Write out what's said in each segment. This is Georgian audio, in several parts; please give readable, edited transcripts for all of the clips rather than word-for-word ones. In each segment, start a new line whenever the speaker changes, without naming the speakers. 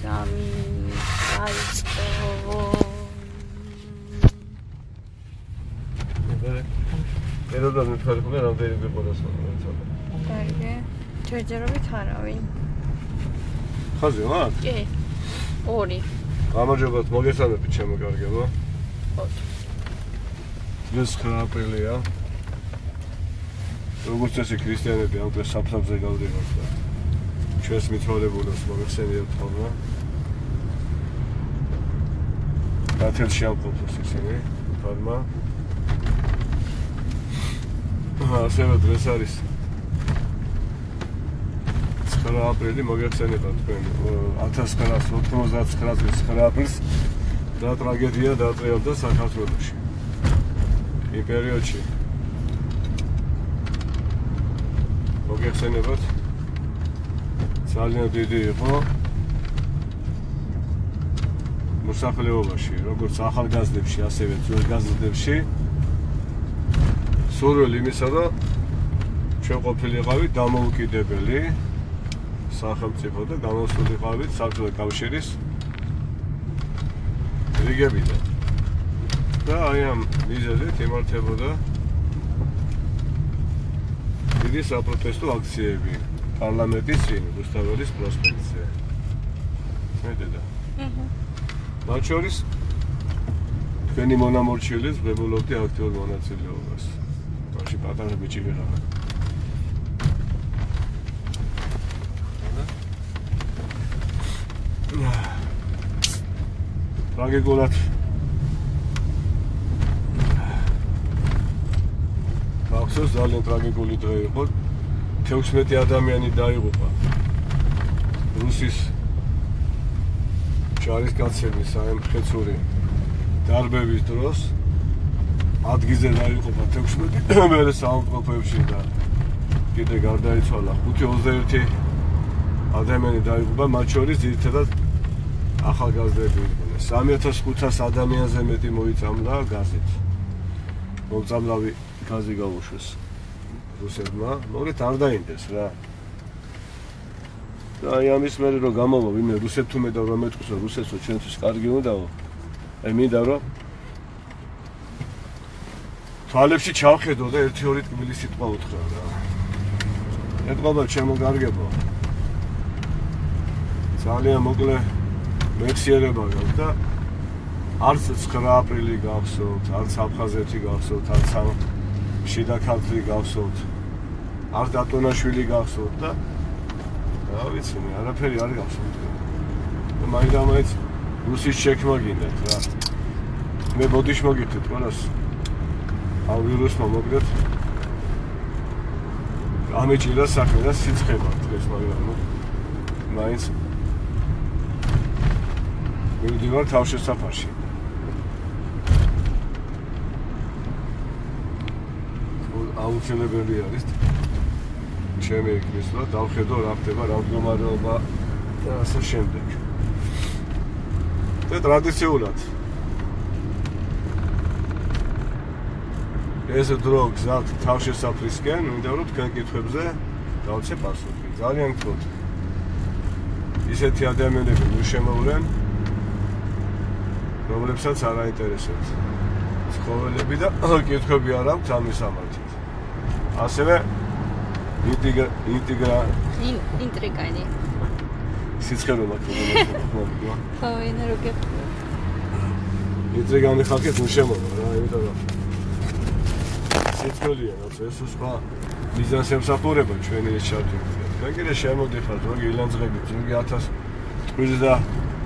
Sami,
ეროდან მიფარებია რამდენი გიყოლოს მაგრამ.
კარგი. ჯერჯერობით არავინ.
ხაზი ვარ?
კი. 2.
გამარჯობათ, მოგესალმებით ჩემო კარგებო.
ხო.
დღეს 9 აპრილია. როგორც წესი ქრისტიანები ამ დღეს საფლავზე გავდივართ და ჩვენს მიცვალებულებს მოგეხსენიებთ ხოლმე. გათელში ამყოფოს ისინი, ფარმა. ასევე დღეს არის 9 აპრილი, მოგეხსენებათ თქვენ 1999 წლის 9 აპრილს რა ტრაგედია დააწყებდა საქართველოში. იმ პერიოდში მოგეხსენებათ ძალიან დიდი იყო მოსახლეობაში, როგორც ახალგაზრდებში, ასევე ძველგაზრდებში სურვილი იმისა, რომ ჩვენ ყოფილიყავით დამოუკიდებელი სახელმწიფო და გამოსულიყავით საბჭოთა კავშირის რიგებიდან. და აი ამ მიზეზით იმართებოდა დიდი საპროტესტო აქციები პარლამენტის წინ, რუსთაველის პროსპექტზე. მედედა. მათ შორის თქვენი მონამორჩილეს ვებულობდი აქტიურ მონაწილეობას. მაშინ პატარა ბიჭი ვეღარა. ტრაგიკულად ახსოვს ძალიან ტრაგიკული დღე იყო. 16 ადამიანი დაიღუპა რუსის ჯარისკაცების სამხედრო დარბების დროს. ადგილზე დაიღუპა 16 მერე საავტომობილში და კიდე გარდაიცვალა 5-21 ადამიანი დაიღუპა, მათ შორის ძირითადად ახალგაზრდები იყვნენ. 3500 ადამიანზე მეტი მოიწამლა გაზით. მომწამლავი გაზი გაუშვეს რუსებმა, მოგეთ არ დაინდეს რა. და აი ამის მერე რომ გამოვა ვინმე რუსებს თუ მედავ რომ მეტყვის რომ რუსეთსო ჩვენთვის კარგი უნდაო. აი მინდა რომ თვალებში ჩავხედო და 1-2 ტკბილი სიტყვა უთხრა რა. ეთყობა ჩემო კარგებო. ძალიან მოკლე მეხსიერება გაქვს და არც 9 აპრილი გახსოვთ, არც აფხაზეთი გახსოვთ, არც შიდა ქართლი გახსოვთ, არც დატონაშვილი გახსოვთ და რა ვიცი, არაფერი არ გახსოვთ. და მაინც რუსის შექმნა გინდათ რა. მე ბოდიშ მოგიხდით ყველას. ამ ვირუსმა მოგდეთ. ამეჭირა საქმე და სიცხება დღეს მაგრამ მაინც მივდივარ თავშესაფარში. აუცილებელი არის ჩემი იქნისლა დავხედო რა ხდება, რა მდგომარეობა და ასე შემდეგ. და ტრადიციულად ეს დრო გზად თავშესაფრისკენ, მინდა რომ თქვენ კითხვებზე დავცე პასუხი. ძალიან გთხოვთ. ისეთი ადამიანები მიშემოვლენ, რომლებსაც არ აინტერესებთ ცხოველები და კითხვები არ აქვთ ამის სამართით. ასევე
ინტრიგანი.
სიცხერო მაქვს მოგვა.
ხო, ენა რო გეყვა.
ინტრიგანი ხალხის მიშემოვლა რა, იმიტომ რომ სიცხელია რაც ეს სხვა მიზანს ემსახურება ჩვენი ეს ჩართული. თქვენ კიდე შემოდიხართ ზოგი ილანძღებით, ზოგი 1000 ტყვის და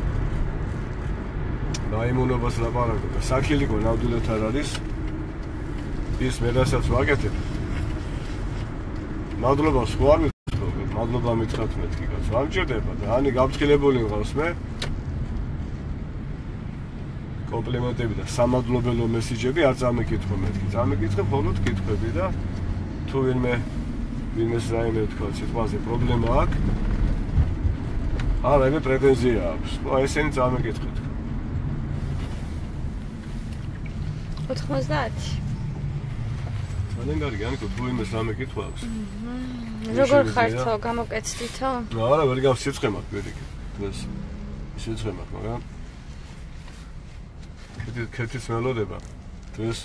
მაიმუნობას ლაპარაკობ და საქილიკო ნამდვილად არ არის ის მე რასაც ვაკეთებ. მადლობა სხვა არ მითხრობ, მადლობა მითხრათ მეთქი კაცო. არ მჭირდება და ანი გავწკილებული მყავს მე. კომპლიმენტები და სამადლობელო მესიჯები არ წამიკითხო მეთქი. წამიკითხე მხოლოდ კითხვები და თუ ვინმეს რაიმე თქვა სიტყვაზე პრობლემა აქვს. არა, მე პრეტენზია აქვს. ხო, ესენი წამიკითხეთ.
90.
ძალიან კარგი, ანიკო, თუ იმეს რამე კითხვა აქვს.
როგორ ხართო, გამოკეთდითო?
არა, ვერ გავსიცხე მაქვს პირიქით. დღეს სიცხე მაქვს, მაგრამ ქეთის მელოდება დღეს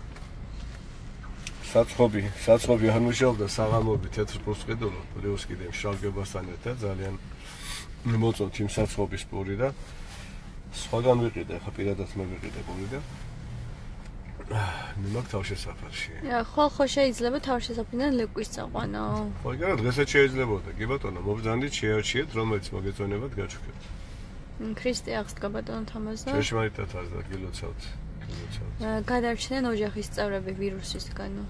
საწყობი არ მუშაობდა საღამოები თეთრ პოსტყიდულო რევს კიდე მშრალგებასთან ერთად ძალიან მოწონთ იმ საწყობის პური და სხვაგან ვიყიდე ხა პირადად მე ვიყიდე პური და მე მაგ თავშესაფარში
ხო შეიძლება თავშესაფრიდან ლეკვის წაყვანო
ხო იგივე დღესაც შეიძლებოდა კი ბატონო მობრძანდით შეარჩიეთ რომელიც მოგეწონებათ გაჩვქეთ
ქრისტე აღსდგა ბატონო თამაზა
შეშმარიტად არის და გილოცავთ
გადარჩნენ ოჯახის წევრები ვირუსისგანო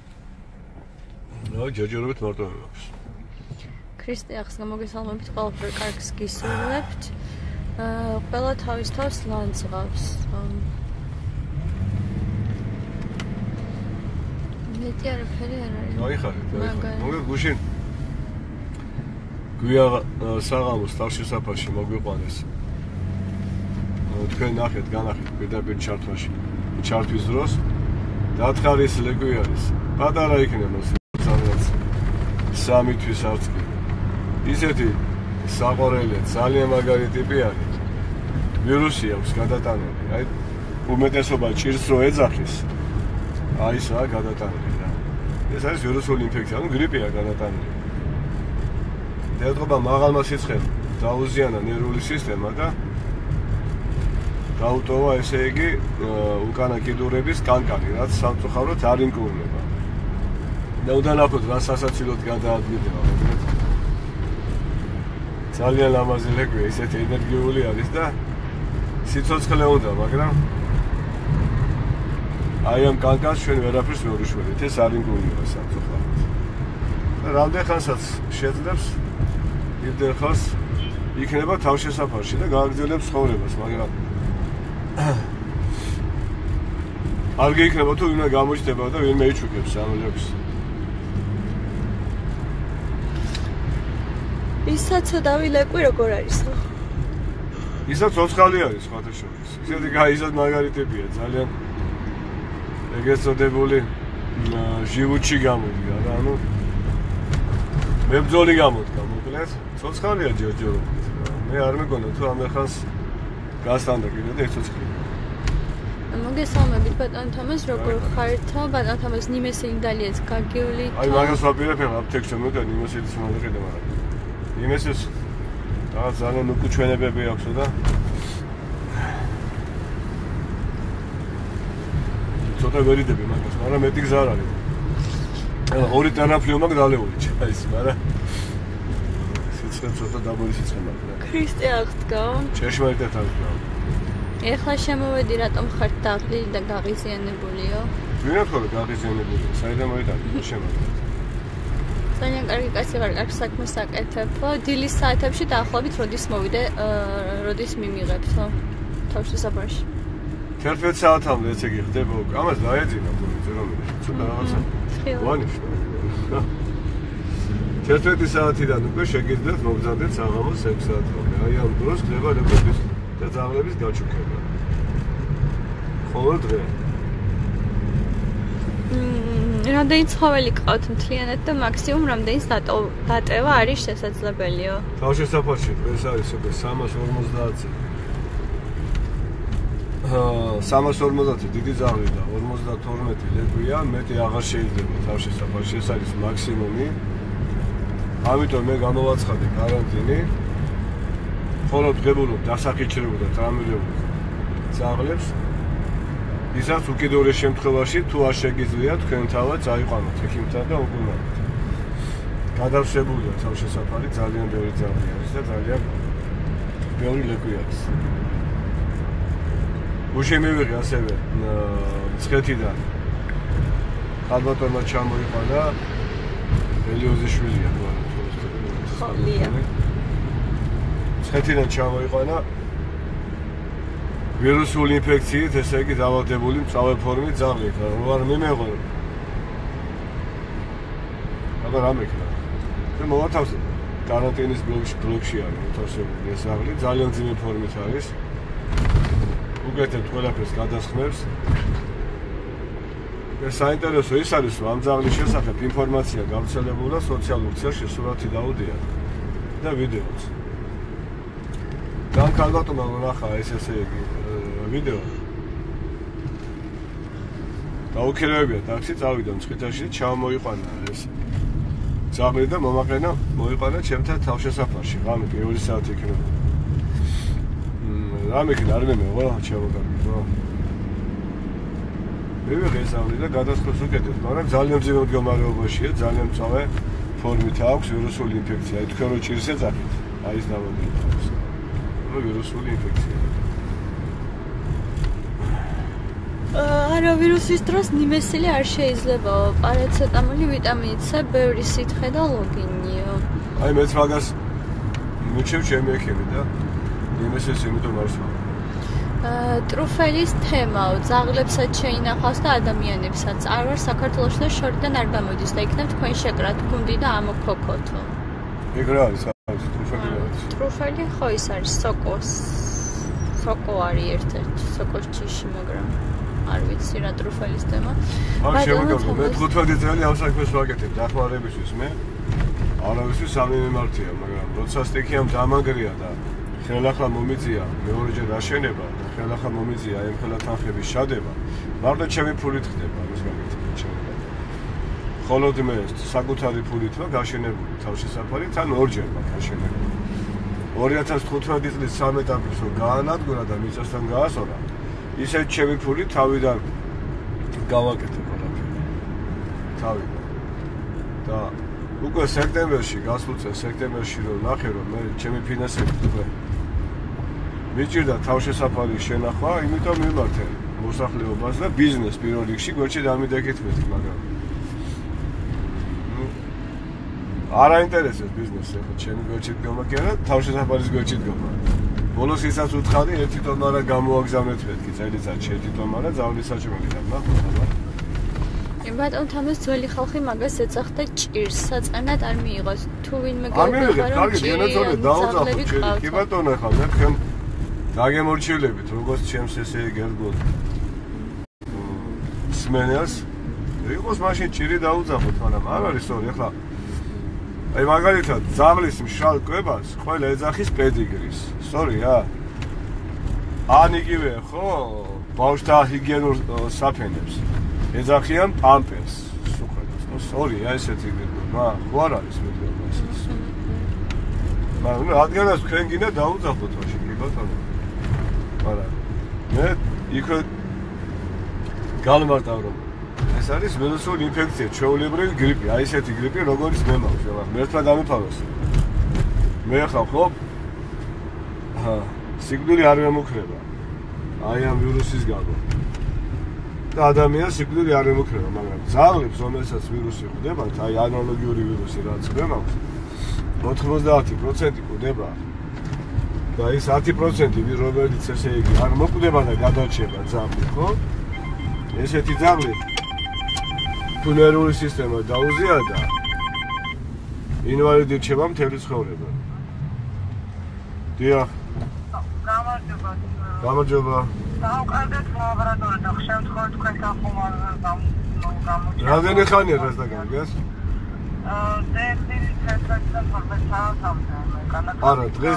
ჯერჯერობით მარტო მემაქვს
ქრისტე აღსდგა მოგესალმებით ყველაფერ კარგს გისურვებთ ყველა თავის თავს ლანძღავს მეტი არაფერი არ არის
მოიხარეთ მოგეთ გუშინ გვია საღამოს თავშესაფარში მოგვიყვანეს თქვენ ნახეთ განახეთ პირდაპირ ჩართვის დროს დათხარის ლეკვი არის პატარა იქნება სადაც 3 თვის არც კი ისეთი საყორელი ძალიან მაგარი ტიპი არის ვირუსი აქვს გადატანილი აი უმეტესობა ჭირს რომ ეძახის აი ესაა გადატანილი რა ეს არის ვირუსული ინფექცია ანუ გრიპია გადატანილი დედობა მაღალმა სიცხემ დაუზიანა ნერვული სისტემა და გაუტოვა ესე იგი უკანა კიდურების კანკანი რაც სამწუხაროდ არ იმკურნება და უდანაყოფოდ რა სასაცილოდ გადაადგილდება ძალიან ლამაზი ლეკვია ისეთი ენერგიული არის და სიცოცხლე უნდა მაგრამ აი ამ კანკანს ჩვენ ვერაფერს ვერ უშველით ეს არ იმკურნება სამწუხაროდ და რამდენ ხანსაც შეძლებს იმდენ ხანს იქნება თავშესაფარში და გააგრძელებს ცხოვრებას მაგრამ არ გეიქნება თუ ვინმე გამოჩნდება და ვინმე იჩუქებს ამლებს
ისაცოდავი ლეკვი როგორ არისო
ისაც ოცხალი არის სხვათა შორის ისეთი გაიზად მაგარი ტიპია ძალიან ეგეც წოდებული ჟივუჩი გამოდგა რა ანუ მებრძოლი გამოდგა მოკლედ ცოცხალია ჯერჯერობით მე არ მეგონა თუ ამ ხანს გასტანდა კიდე და ეცოცხლი
მოგესალმებით ბატონ თამაზ როგორ ხართ ბატონ თამაზ ნიმესელი დალიაც გაგივლით
აი მაგას ვაპირებ აპტეკში მე და ნიმესელის მომიყიდე მაგრამ ნიმესეს რაღაც ძალიან უკუჩვენებები აქვს და ცოტა ვერიდები მაგას მაგრამ მეტი გზა არ არის ორი ტანაფლიო მაგ დალეული ჩაის მაგრამ სიცხე ცოტა დაბური სიცხე მაქვს
ქრისტე აღსდგა
ჭეშმარიტად აღსდგა
ეხლა შემოვედი რატომ ხართ დაღლილი და გაღიზიანებულიო
ვინმე თქო გაღიზიანებულია საიდან მოიტანე შემოვედი
ძალიან კარგი კაცი ვარ კარგ საქმეს აკეთებ დილის საათებში დაახლოებით როდის მოვიდე როდის მიმიღებთო თავშესაფარში
11 საათამდე ესე იგი ხდება უკვე ამას დაეძინა პოლიცია რომელიც ცოტა რაღაცა ვანიშნო 11 საათიდან უკვე შეგიძლიათ მოგზადეთ საღამოს 6 საათამდე აი ამ დროს ხდება ლეკვების და ძაღლების გაჩუქება ხოლო დღე რამდენი ცხოველი ყავთ მთლიანად და მაქსიმუმ რამდენის დატევა არის შესაძლებელიო თავშესაფარში დღეს არის უკვე 350 დიდი ძაღლი და 52 ლეკვია მეტი აღარ შეიძლება თავშესაფარში ეს არის მაქსიმუმი ამიტომ მე გამოვაცხადე каранტინი ხოლო დღებულობ დასახიჩრებულ და ტრამირებულ ძაღლებს ისაც უკიდურეს შემთხვევაში თუ არ შეგიძლია თქვენ თავად წაიყვანოთ ექიმთან და უგულმოთ გადავსებულია თავშესაფარი ძალიან ბევრი ძაღლი არის და ძალიან ბევრი ლეკვი არის გუშინ მივიღე ასევე მცხეთიდან ხალბატონმა ჩამოიყვანა ელიოზიშვილია
ხოლია
მცხეთიდან ჩამოიყვანა ვირუსული ინფექციით ესე იგი დაავადებული მწვავე ფორმით ძაღლი რომ არ მიმეღო აბა რა მექნა და მოვათავსე каранტინის ბლოკში არის მოთავსებული ეს ძაღლი ძალიან ძიმე ფორმით არის უკეთებთ ყველაფერს გადასხმებს და საინტერესო ის არის რომ ამ ძაღლის შესახებ ინფორმაცია გავრცელებულა სოციალურ ქსელში სურათი დაუდია და ვიდეოც და ამ ქალბატონმა ნახა ესე იგი ვიდეო. დაუქირებია ტაქსი, წავიდა მცხეთაში, ჩამოიყვანა ეს ძაღლი და მომაყენა მოიყვანა ჩემთან თავშესაფარში. ღამე პირველი საათი იქნება. რამე კი არ მემეღო, ჩამოგაგიო. მე ვიღესავდი და გადასხდოს უკეთებ, მაგრამ ძალიან მძიმე მდგომარეობაშია, ძალიან მწვავე ფორმით აქვს ვირუსული ინფექცია. თქვენ რო ჭირს ეძახით, აი ეს დავაგებთ. ვირუსული ინფექცია.
არა ვირუსის დროს ნიმესილი არ შეიძლება. პარაცეტამოლი, ვიტამინი C, ბევრი სითხე და ლოგინიო.
აი მეც მაგას მიჩევ ჩემი ექიმი და ნიმესის იმიტომ არ ვსვამ.
ტრუფელის თემაო, ძაღლებსაც შეინახავს და ადამიანებსაც. არ ვარ საქართველოში და შორიდან არ გამოდის და იქნებ თქვენ შეკრათ გუნდი და ამოქოქოთო.
ეგ რა არის ტრუფელი რა არის?
ტრუფელი ხო ის არის სოკო არის ერთ-ერთი სოკოს ჭიში, მაგრამ არ ვიცი რა ტრუფელის თემა.
აი შემოგაგო მე 15 წელი ამ საქმეს ვაკეთებ დახმარებისთვის მე. არავისთვის არ მიმართია, მაგრამ როცა სტიქიამ დამანგრია და ხელახლა მომიწია მეორეჯერ აშენება და ხელახლა მომიწია ამ ხელათანხების შადება, მარტო ჩემი ფულით ხდება ამის გაკეთება ჩემი. ხოლოდ მე საკუთარი ფულით ვარ გაშენებული თავშესაფარი, თან ორჯერ მაქვს აშენებული. 2015 წლის 13 აპრილს გაანადგურა და მიწასთან გაასწორა. ისეთ ჩემი ფული თავიდან გავაკეთე ყველაფერი. თავიდან. და უკვე სექტემბერში, გასულ წელს სექტემბერში რომ ნახე რომ მე ჩემი ფინანსები უკვე მიჭირდა თავშესაფარის შენახვა, იმიტომ მიმართე მოსახლეობას და ბიზნეს პირველ რიგში გვერდში დამიდეკეთმეთი, მაგრამ არ აინტერესებს ბიზნესი, ხო, ჩემი გვერდში დგომა კი არა, თავშესაფარის გვერდში დგომა. ბოლოს ისაც უთხარი 1 ტონა რა გამოაგზავნეთ მეთქი წელიწადში 1 ტონა რა ძაღლის საჭმელი და ნახოთ აბა.
ბატონ თამას ძველი ხალხი მაგას ეძახდა ჭირს, საწანად არ მიიღოს. თუ ვინმე
არ მივიღეთ, კარგი, დიენაძორე დაუძახოთ ჭირი. კი ბატონო ხა მე თქვენ დაგემორჩილებით, როგორც ჩემს ესე გერგულ სმენელს. იყოს მაშინ ჭირი დაუძახოთ, მაგრამ არ არის სწორი, ახლა აი მაგალითად ძაღლის მშრალ კვებას ყველა ეძახის პედიგრის. სწორია? ან იგივე, ხო, ბავშვთა ჰიგიენურ საფენებს. ეძახიან პამპერს. სუხელს. ნუ სწორია ესეთი გეგმა. ხო არ არის მეძახა ეს. მაგრამ რადგანაც თქვენ გინდა დაუძახოთ მაშინ კი ბატონო. მაგრამ მე იქ გამარტავ რომ ეს არის ვირუსული ინფექცია, ჩვეულებრივი გრიპი, აი ესეთი გრიპი, როგორც მე მაქვს, ახლა მერტმა დამიფაროს. მე ახლა ხო? სიკვდილი არ მემუქრება. აი ამ ვირუსის გამო. და ადამიანს სიკვდილი არ მემუქრება, მაგრამ ძაღლებს, რომელსაც ვირუსი ხვდებათ, აი ანალოგიური ვირუსი რაც მე მაქვს, 90% ხვდება. და ის 10% რომელიც ესე იგი არ მოკვდება და გადარჩება ძაღლი, ხო? ესეთი ძაღლი თუ ნერვული სისტემა დაუზიადა, ინვალიდი რჩება მთელი ცხოვრება. დიახ. გამარჯობა. გამარჯობა.
დავყარდეთ ლაბორატორია და შემთხვევით თქვენ გახმოვარ გამოჩნდა.
რამდენი ხანია დღეს და გაგეს?
დილით 15-15
არა, დღეს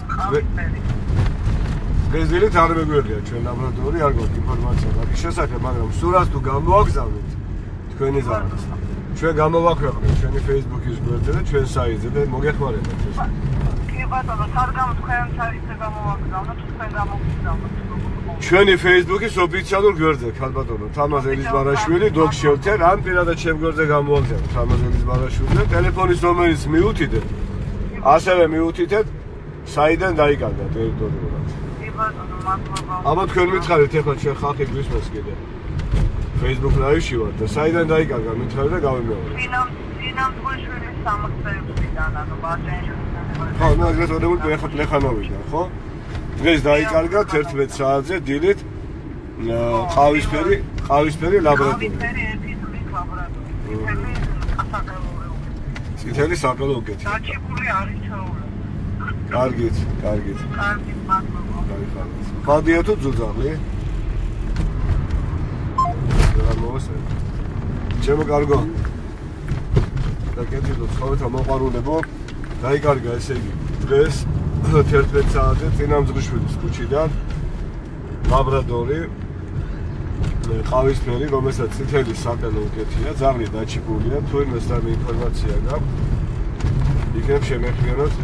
დილით არ მეგვიერთია ჩვენ ლაბორატორია, არ გვაქვს ინფორმაცია მაგის შესახებ, მაგრამ სურათს თუ გამოაგზავნეთ თქვენი ზარს. ჩვენ გამოვაქვეყნებთ ჩვენი Facebook-ის გვერდზე და ჩვენ საიტზე და მოგეხმარებათ ეს.
კი ბატონო, სარგამო თქვენ საიტზე გამოვაგზავნოთ, თქვენ გამოგზავნოთ.
ჩვენი Facebook-ის ოფიციალურ გვერდზე, ხალბატონო, თამაზ ელიზბარაშვილი, დოქ შევთერ, ან პირადად ჩემ გვერდზე გამოვაგზავნოთ თამაზ ელიზბარაშვილი და ტელეფონის ნომერიც მიუთითეთ. ასევე მიუთითეთ საიდან დაიკარგა ტერიტორიულად.
კი ბატონო, მადლობა.
აბა თქვენ მითხარით ახლა ჩვენ ხალხი გვისმენს კიდე. Facebook live-ში ვარ და საიდან დაიკარგა მითხარი და გავიმეორე.
დინამ გუშვილის 66-დან, ანუ ბარჯეშის.
ხო, ნუ ეგრეთ წოდებული პლეხანოვიდან, ხო? დღეს დაიკარგა 11 საათზე დილით ყავისფერი ლაბორატორია. წითელი საკალო უკეთი.
დაჭებული არის ჩაული.
კარგით.
კარგით, მადლობა.
ხადია თუ ძუძაღლი? რა მოსე? ჩემო კარგო. და კეთილო, ცხოვრთა მოყარულებო, დაიკარგა ესე იგი. დღეს 11 საათზე წინამძღვრიშვილის ქუჩიდან ლაბრადორი ყავისფერი, რომელსაც წითელი საკელო უკეთია, ძაღლი დაჩიფულია, თუ იმასთან ინფორმაცია გაქვს, იქნებ შემეხმიანოთ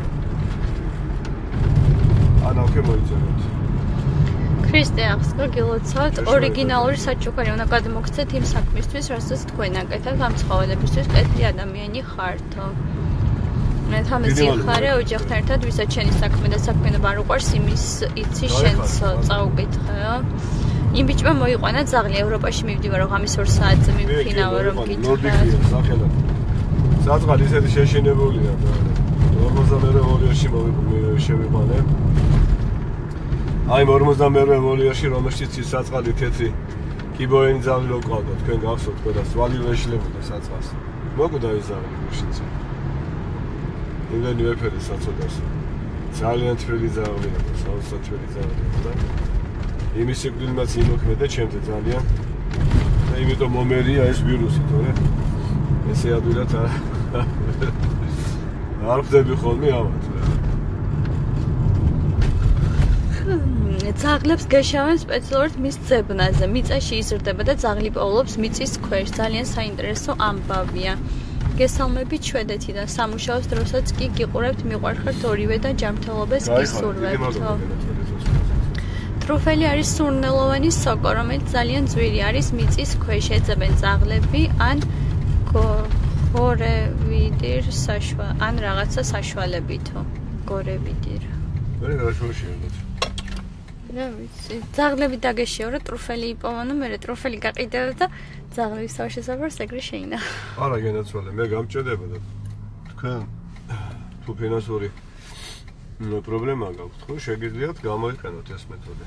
ანალქე მოიწეროთ.
ქრისტე ახსნა გილოცავთ, ორიგინალური საჩუქარი უნდა გადმოგცეთ იმ საქმისთვის, რასაც თქვენ აკეთებთ, ამ ცხოველებისთვის კეთილი ადამიანი ხართო. მე თამაში ხარე ოჯახთან ერთად ვისაც შენი საქმე და საქმიანობა არ უყვარს, იმის იცი შენც წაუკითხეო. იმ ბიჭმა მოიყვანა ძაღლი ევროპაში მივდივარ, ღამის 2 საათზე მიფრინავა რომ გითხრათ.
სახელად. საწყალი ისეთი შეშინებულია და 42 ვოლიაში შევიყვანე. აი 42 ვოლიაში რომელშიც ის საწყალი თეთრი კიბოენი ძაღლი რო ყავდა, თქვენ გახსოვთ, ყველა სვალი ვეშლებოდა საწყალს. მოკვდა ის ძაღლი გუშინც. იმდენი ვეფერი საწოდას. ძალიან თბილი ძაღლია და საოცრად თბილი ძაღლია და იმის სიკვდილმაც იმოქმედა ჩემზე ძალიან. და იმიტომ მომერია ეს ვირუსი, თორე ესე ადვილად არ ხდები ხოლმე ავად.
ძაღლებს გეშავენ სპეციალურად მის ძებნაზე. მიწაში იზრდება და ძაღლი პოულობს მიწის ქვეშ. ძალიან საინტერესო ამბავია. გესალმებით შვედეთიდან. სამუშაოს დროსაც კი გიყურებთ, მიყვარხართ ორივე და ჯანმრთელობას გისურვებთო. ტრუფელი არის სურნელოვანი სოკო, რომელიც ძალიან ძვირი არის მიწის ქვეშ. ეძებენ ძაღლები ან გორევიდირ ან რაღაცა საშუალებითო. გორევიდირ.
მე გაშოშია.
რა ვიცი, ძაღლები დაგეშიორა, ტრუფელი იპოვანო, მე ტრუფელი გაყიდეო და ძაღლების საშესაფარს ეგრე შეინახა.
არა გენაცვალე, მე გამჭირდება და თქვენ თუ ფინანსური პრობლემა გაქვთ, ხო შეგიძლიათ გამოიყენოთ ეს მეთოდი.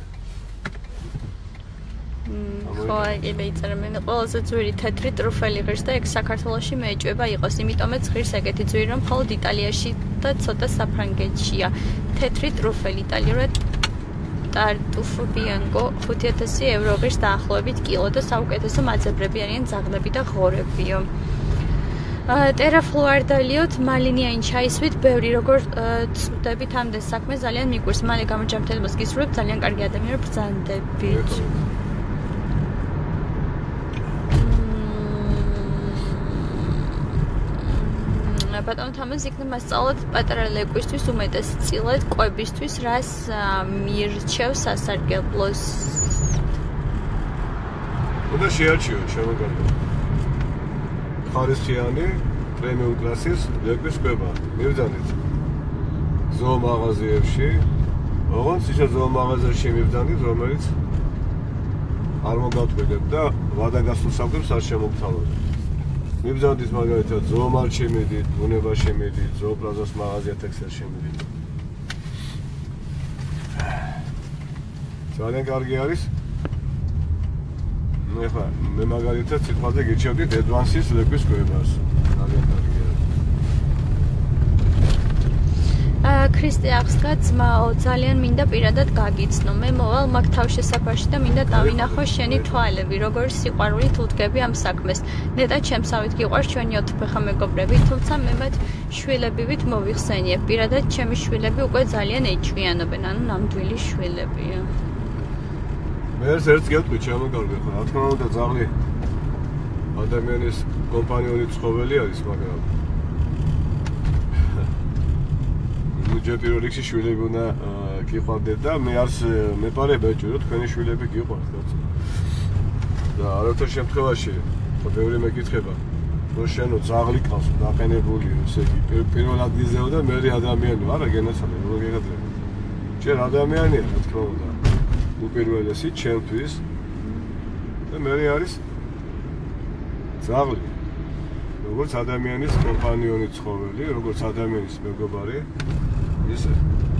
ხო, კიდე იწერე მე ყველაზე ძვირი თეთრი ტრუფელი ღირს და ეგ საქართველოში მეეჭვება იყოს, იმიტომაც ღირს ეგეთი ძვირი რომ მხოლოდ იტალიაში და ცოტა საფრანგეთშია. თეთრი ტრუფელი იტალიურად ტარტუფო ბიანკო 5000 евро ღირს დაახლოებით კილო და საუკეთესო მაძებრები არიან ძაღლები და ღორებიო. ტერაფლუარდალიოთ მალინიანი ჩაისვით, ბევრი როგორ წვდებით ამდენ საქმე ძალიან მიგვირს. მალე გამოჯანმრთელებას გისურვებთ, ძალიან კარგი ადამიანი ბრძანდებით. ბატონო თამაზ იქნება მასწავლად პატარა ლეკვისთვის უმეტეს წილად კვებისთვის რას მირჩევს სასარგებლოს.
უნდა შეარჩიოთ შემოგარდა. ხარისხიანი პრემიუმ კლასის ლეკვის კვება. მივძანით ზოომაღაზიებში, ოღონდ ისე ზოომაღაზიაში მივძანით, რომელიც არ მოგატყიდებ და ვადაგასულ საკვებს არ შემოგთავაზებთ. მიბრძანდით მაგალითად ზოომარჩი მიდით, ბუნებაში მიდით, ზოოპლაზას მაღაზია ტექსტილში მიდით. ძალიან კარგი არის. მე მაგალითად სიტყვაზე გირჩევდით advance-ის ლეკვის კვებას. ძალიან კარგი არის.
ქრისტე ახსნა ძმაო, ძალიან მინდა პირადად გაგიცნო. მე მოვალ მაგ თავშესაფარში და მინდა დავინახო შენი თვალები, როგორ სიყვარულით უდგები ამ საქმეს. ნეტა ჩემსავით გიყვარს ჩვენი ოთფეხა მეგობრები, თუმცა მე მათ შვილებივით მოვიხსენიებ. პირადად ჩემი შვილები უკვე ძალიან ეჭვიანობენ, ანუ ნამდვილი შვილებია.
მე ერთს გეტყვი ჩამოგარგე ხო, რა თქმა უნდა ძაღლი ადამიანის კომპანიონი ცხოველი არის, მაგრამ ჯერ პირველ რიგში შვილები უნდა გიყვარდეთ და მე არც მეპარება ეჭვი, რომ თქვენი შვილები გიყვართ, კაცო. და არაერთი შემთხვევაში ხო ბევრი მეკითხება, რომ შენო ძაღლი ყავს დაყენებული, ესე იგი, პირველად იზეო და მე ადამიანი ვარ, გენაცვალე, როგორ გეგადრები. ჯერ ადამიანია, რა თქმა უნდა. უპირველესი ჩემთვის და მე არის ძაღლი. როგორც ადამიანის კომპანიონი ცხოველი, როგორც ადამიანის მეგობარი, ისე.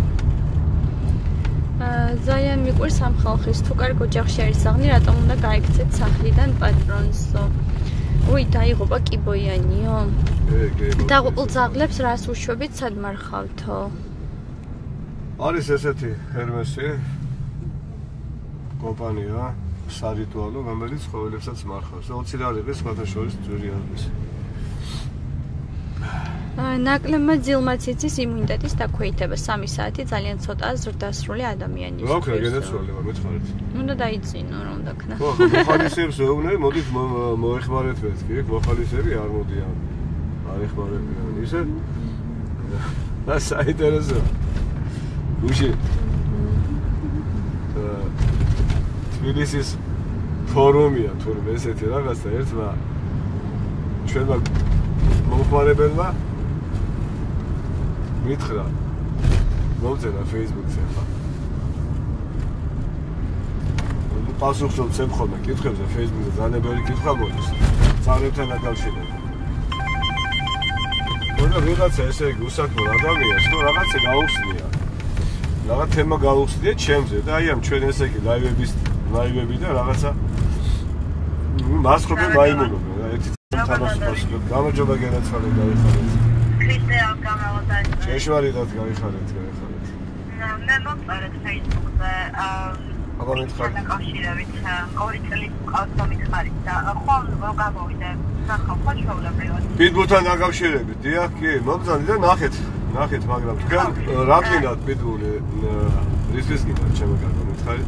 ძალიან მიყვარს ამ ხალხის, თუ კარგ ოჯახში არის ძაღლი, რატომ უნდა გაიქცეთ სახლიდან პატრონსო? უი, დაიღუპა კიბოიანიო. დაღუპულ ძაღლებს რას უშვებით, სად მარხავთო?
არის ესეთი ჰერმესი კომპანია, სარიტუალო, რომელიც ცხოველებსაც მარხავს და 20 ლარი ღირს სხვათა შორის ძვირი არის.
ნაკლებმა ძილმაც იცის იმუნიტეტის დაქვეითება 3 საათი ძალიან ცოტაა ზრდასრული ადამიანის.
რა ვქნა გენაცვალება მეცხრით.
უნდა დაიძინო რომ დაქნა.
ხო, მოხალისეებს ვეუბნები, მოდით მოეხმარეთ მეც კი, მოხალისები არ მოდიან. არ ეხმარებიან. ისე და საინტერესო. გუში. თბილისის ფორუმია თურმე ესეთი რაღაცა ერთმა ჩვენმა მომხმარებელმა მითხრა მომწერა Facebook-ზე ხა პასუხს ვცემ ხოლმე კითხვებზე Facebook-ზე ზანებელი კითხვა მოდის წარებთან დაკავშირებით და ვიღაცა ესე იგი უსაქმო ადამიანს თუ რაღაცა გაუხსნია რაღაც თემა გაუხსნია ჩემზე და აი ამ ჩვენ ესე იგი ლაივები და რაღაცა მასხობენ მაიმუნობენ რა ერთი თამაშს გამარჯობა გენაცვალე გაიხარეთ
ქრისტე გამავადეთ
შეშვალიდად გაიხარეთ
მე მომწერეთ Facebook-ზე
აბა მითხარ
დაკავშირებით ორი წლის ავტომიტხარით და ხომ რო გამოვიდე ნახავ ხო ჩვეულებრივად
პიტბულთან დაკავშირებით დიახ კი მომწონდი და ნახეთ მაგრამ თქვენ რა გინდათ პიტბული რისთვის გინდათ ჩემო კარგო მითხარით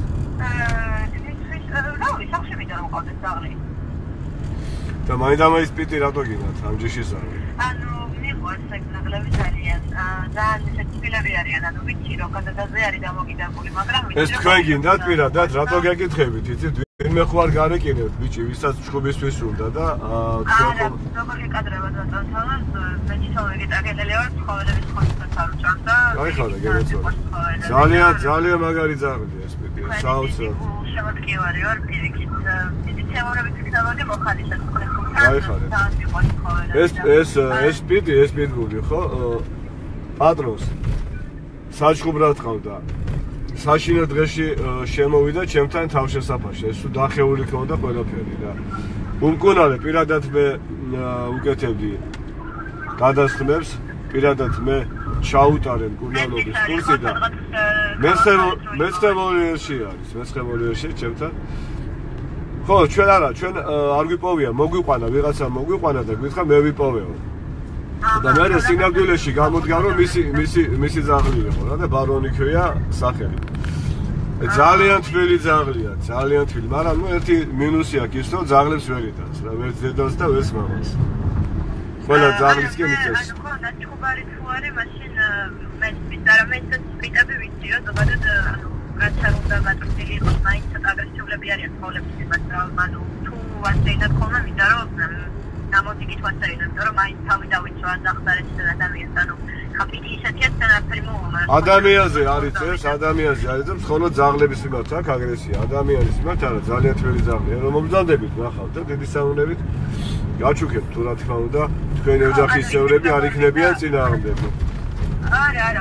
რა ვიცი სახში ვიდა რომ ყავდეს ძაღლი
და მაინდა-მაინც პიტი რატო გინდათ ამ ჯიშის არის
ანუ მიყვარს ეგნაღლები ძალიან ისეთი თბილები არიან ანუ ვიცი რომ გადადაზე არის დამოკიდებული მაგრამ
ეს თქვენ გინდათ პირადად რატო გეკითხებით იცით ვინმე ხო არ გარეკინებთ ბიჭი ვისაც ჩხუბისთვის უნდა და
თქვენ ხო როგორ ეკადრება დაწონთალა მე ისოვე გეტაგელელი ვარ ცხოველების ხონსაც არ უჭამს და
გაიხარა გენაცვალე ძალიან მაგარი ძაღლია ეს პიტი საოცრად
შემოდგევარი ვარ პირიქით თემორებით ვიქნებოდი მოხალისად
გაიხარეთ ეს პიტბული ხო პატრონს საჩხუბრად ყავდა საშინო დღეში შემოვიდა ჩემთან თავშესაფარში ეს დახეული ქონდა ყველაფერი და უმკურნალე პირადად მე უკეთებდი გადასხმებს პირადად მე ჩაუტარე მკურნალობის კურსი და მეცხრე ვოლიერში ჩემთან ხო ჩვენ არ გვიპოვია მოგვიყვანა ვიღაცა მოგვიყვანა და გითხრა მე ვიპოვეო და მე სინამდვილეში გამოდგა რომ მისი ძაღლი იყო რა და ბარონი ქვია სახელი ძალიან თბილი ძაღლია ძალიან თბილი მაგრამ ნუ ერთი მინუსი აქვს ის რომ ძაღლებს ვერ იტანს რა ვერც დედას და ვერც მამას ყველა ძაღლისკენ იწევს
ანუ ხო ნაჩხუბარი თუ არის მაშინ მე პიტები ვიცი რომ ზოგადად ანუ რაც არ უნდა გატრდილი იყოს მაინც აგრესიულები არიან ცხოველების მიმართ ანუ თუ ვასწრინოთ ხოლმე მინდა რომ დამოდგით ვასწრინოთ იმიტომ რომ მაინც თავი დავიცვა ზახტარეთ და ადამიანს ანუ ხაპიტი ისეთია თანაფერი მოუმა
ადამიანზე არის ეს ადამიანზე არის და მხოლოდ ძაღლების მიმართ აქვს აგრესია ადამიანის მიმართ არა ძალიან თბილი ძაღლია რომ მომძანდებით ნახავთ და დიდი საუნებით გაჩუქებთ თუ რა თქმა უნდა თქვენი ოჯახის წევრები არ იქნებიან წინააღმდეგო
არა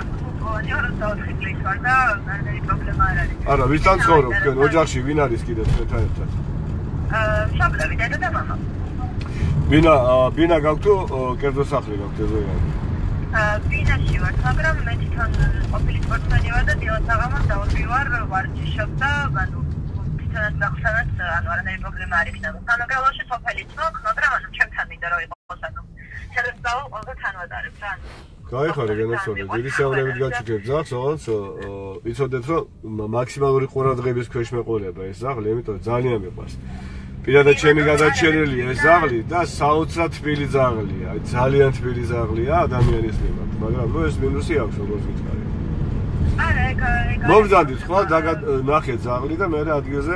არა ვისთან ცხოვრობ თქვენ ოჯახში ვინ არის კიდე თქვენთან ერთად
მშობლები დედა და მამა
ბინა გაქვთ თუ კერძო სახლი გაქვთ ეზოიანი
ბინაში ვარ მაგრამ მე თვითონ ყოფილი სპორტსმენი ვარ და დილას საღამოს დავდივარ ვარჯიშობ და ანუ თვითონაც გახსნათ ანუ არანაირი პრობლემა არ იქნება სამაგრალოში სოფელიც მაქვს მაგრამ ანუ ჩემთან მინდა რომ იყოს ანუ შევსწავლო ყველგან თანვატარებს რა
გაიხარე გენაცვალე დიდი საუნებით გაჩუქებთ ძაღლს ოღონდ იცოდეთ რომ მაქსიმალური ყურადღების ქვეშ მეყოლება ეს ძაღლი იმიტომ ძალიან მიყვარს პირადად ჩემი გადაჭერილია ეს ძაღლი და საოცრად თბილი ძაღლია ძალიან თბილი ძაღლია ადამიანის მიმართ მაგრამ ნუ ეს მინუსი აქვს როგორც ვიტყარი
არა ეგ
მომძანდით ხო ნახეთ ძაღლი და მე ადგილზე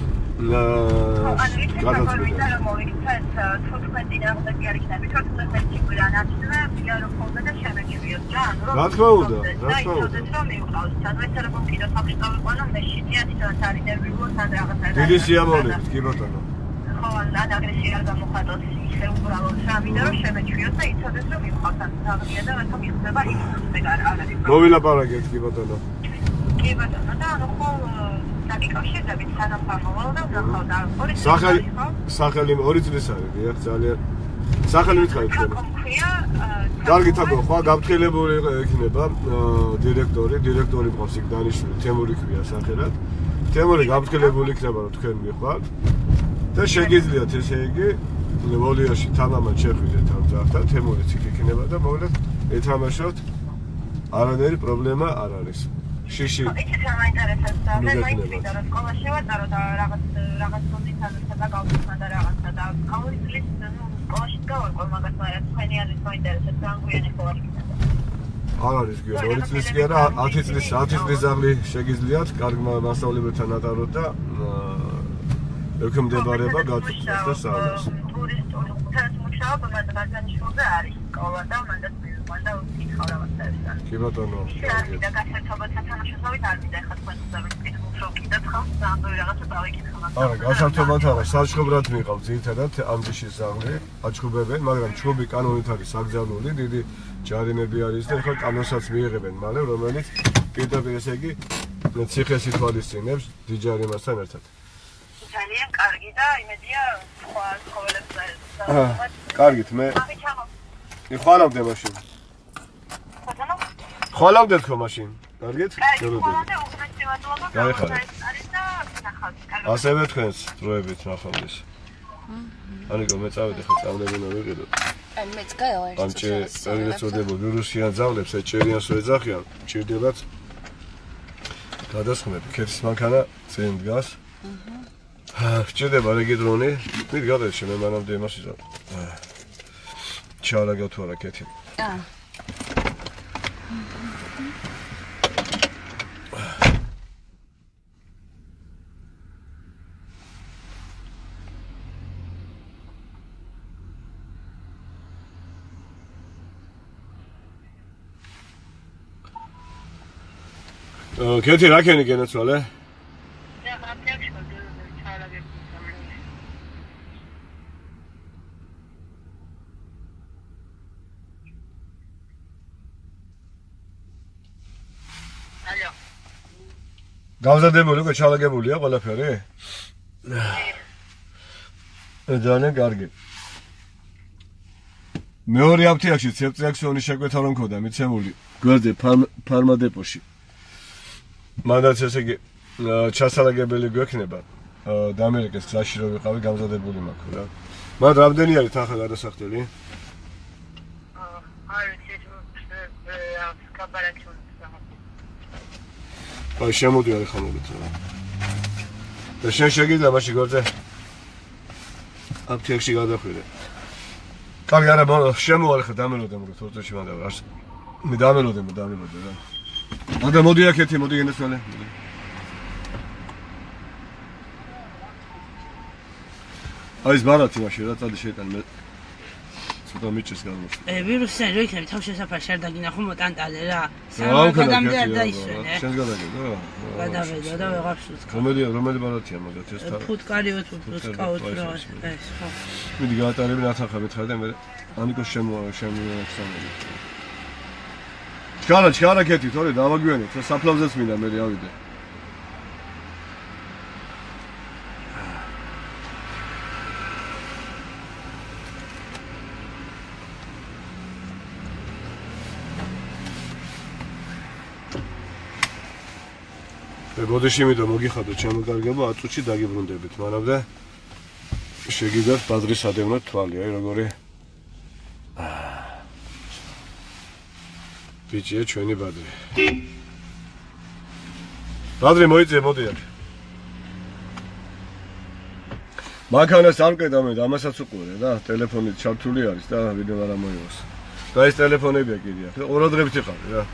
გადაწყვეტა რომ მოვიქცეთ 15 წინააღმდეგი არ იქნება 14 წელი ანაცვლე პილარო ხოლმე და შემეჩვიოთ რა ანუ
რა თქმა უნდა
რომ მივყავს სადღაც რომ კიდევ საფში დავიყვანო მე შედია თვითონ არის ნერვიულო სად რაღაცა
დიდი სიამოვნებით კი ბატონო
ხო ან აგრესია არ გამოხატოს ისე უბრალოდ სამიდა რომ შემეჩვიოთ და იცოდეს რომ მივყავს ან თაღია და რატომ იხდება ის არ არის
მოვილაპარაკეთ კი ბატონო
კი ბატონო და ანუ ხო დაკავშირდებით სანაფარმოვალ და ნახავ და
სახელი 2 წლის არის დიახ ძალიან სახელი მითხარით თქვენ კარგი თაგო ხო გაფრთხილებული იქნება დირექტორი მყავს იქ დანიშნული თემური ქვია სახელად თემური გაფრთხილებული იქნება რომ თქვენ მიხვართ და შეგიძლიათ ესე იგი ვოლიაში თამამად შეხვიდეთ ამ ძაღლთან, თემურიც იქ იქნება და მოვლეთ ეთამაშოთ. არანაირი პრობლემა არ არის. შიში.
იცით რა მაინტერესებს და მე მაინტერესებს რომ სკოლაში ვატარო და რაღაც კონდიციონერთა და გავხსნა და რაღაცა და ყოველთვის სკოლაში გავარკვევ მაგას მაგრამ თქვენი არის მაინტერესებს რა გვიანი ხო არ
არ არის გიო 2 წლის კი არა 10 წლის ზაღლი შეგიძლიათ კარგ მასწავლებელთან ატაროთ და ექვემდებარება გაწყვეტს და სწავლას.
ტურისტული მუშაობა მაგალითად არის სკოლა და მანდაც მანდა ვკითხავ რაღაცა.
კი ბატონო.
და გასართობათა თანაშემწეობით არ მინდა ხა თქვენ უზარმით უფრო კიდე ხავს და ამ რაღაცა დავიკითხო მაგას.
არა, გასართობათ არა, საჩხობრად მიყავ ძირითადად ამ ჯიშის ზაღლი, აჩხუბებენ, მაგრამ ჩხუბი კანონით არის აკრძალული, დიდი ჯარიმები არის და ახლა კანონსაც მიიღებენ მალე, რომელიც პირდაპირ ესე იგი ციხეს ითვალისწინებს დიდ ჯარიმასთან ერთად.
ძალიან კარგი და იმედია სხვა ცხოველებს
კარგით, მე ხვალავდე მაშინ. ხვალავდეთ ხო მაშინ? კარგით?
ხვალავდე უღრესი მადლობა. არის და ნახავთ.
ასევე თქვენს დროებით ნახავდეს. ანიკო მე წავედი ხო წავლებინა ვიყიდო.
აი მეც გაელა
ამჭე წოდებული ვირუსიან ძაღლებს ეჭერიანს ვეძახიან, ჭირდებათ გადასხმები. ქეთის მანქანა წინ დგას. სჭირდება რეგიდრონი. მით გადაეშე მე მანამდე იმას იზამ. ჩაალაგავ თუ არა ქეთი. ქეთი რა ქენი გენაცვალე? გამზადებული უკვე ჩალაგებულია ყველაფერი? ძალიან კარგი. მეორე აფთიაქში ცეპტრიაქსიონის შეკვეთა რომ მქონდა მიცემული გვერდზე ფარმადეპოში. მანდაც ესე იგი ჩასალაგებელი გვექნება და ამერიკის გზაში რო ვიყავი გამზადებული მაქვს რა. მაგრამ რამდენი არის თანხა გადასახდელი? აი შემოდიარი ხამობით რა. და შენ შეგიძლია მაშინ გვერდზე აფთიაქში გადახვიდე. კარგი არა შემოვალე ხა დამელოდე მოგეთ 2 წუთში მანდ არს. მე დამელოდე რა. Anda მოდი აქეთი, მოდი გენესვალე. აი ეს ბარათი მაშინ რა წადი შეიტან მე. ცოტა მიჭეს გამოსვლა.
ვირუსი რო იქნება თავ შესაფარში არ დაგინახო მოტანტალე რა. სამამდე არ დაისვენე.
შენს გადაგედა რა.
გადავედა და ვეღარ შუცკა.
რომელი ბარათია მაგათ ეს თა.
ფუტკარიოთ ფუტკაოთ რა. ეს ხო.
მიდი გაატარები ნათახა მითხარ და მე ანიკოს შემოახსენე. ჩქარა ქეთი თორე დავაგვიანეთ რა საფლავზეც მინდა მე ავიდე. ბოდიში მიდო მოგიხადოთ შემოგარგება 10 წუთში დაგიბრუნდებით მანამდე შეგიძლიათ ბადრის ადევნოთ თვალი აი როგორი ბიჭია ჩვენი ბადრი. ბადრი მოიწე მოდი აქ. მანქანას არ მკედა მე ამასაც უყურე რა ტელეფონით ჩართული არის და ვიდეო არ ამოიღოს. და ეს ტელეფონებია კიდე აქ. ორადრებით იყავი რა.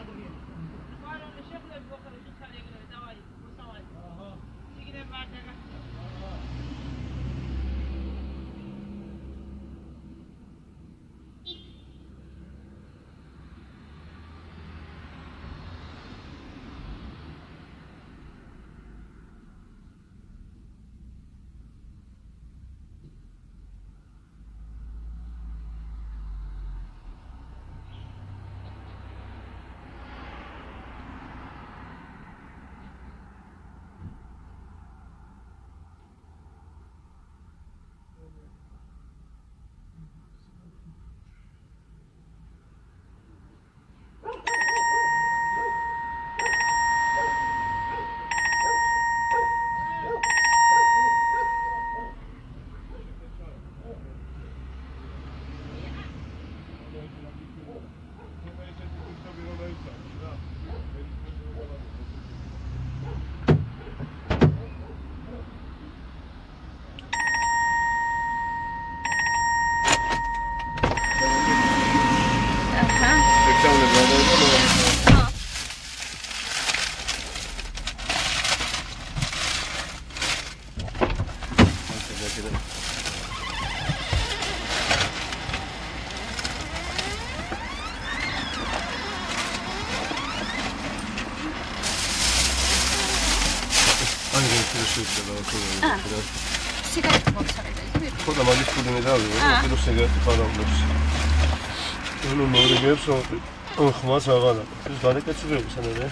სიგარეტი მოხსარდა ის
ხოდა მაგის ფუძინი დავიღე, კიდევ სიგარეტი პარავლებს. ნუ მორიგებს ხმას აღარა. ეს გადაკეთებული სანადე.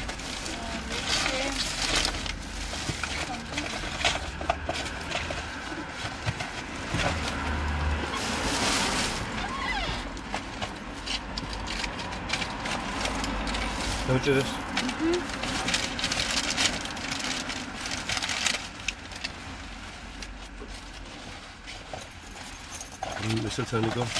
დავჭერეს. Is het Nico?